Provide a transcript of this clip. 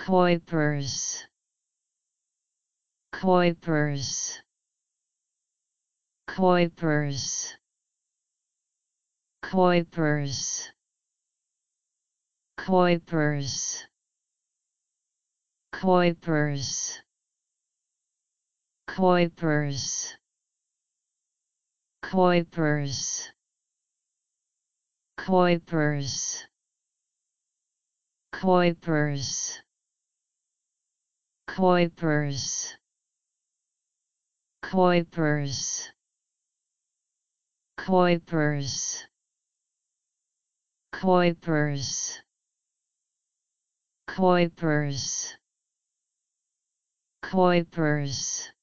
Kuipers, Kuipers, Kuipers, Kuipers, Kuipers, Kuipers, Kuipers, Kuipers, Kuipers, Kuipers, Kuipers, Kuipers, Kuipers, Kuipers, Kuipers, Kuipers,